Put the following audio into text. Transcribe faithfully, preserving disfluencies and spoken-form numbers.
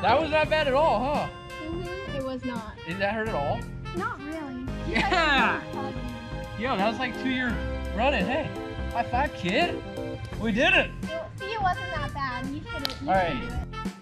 That was not bad at all, huh? Mm-hmm. It was not. Did that hurt at all? Not really. Yeah! Yo, that was like two years running. Hey, high five, kid. We did it. See, it wasn't that bad. You shouldn't. All right.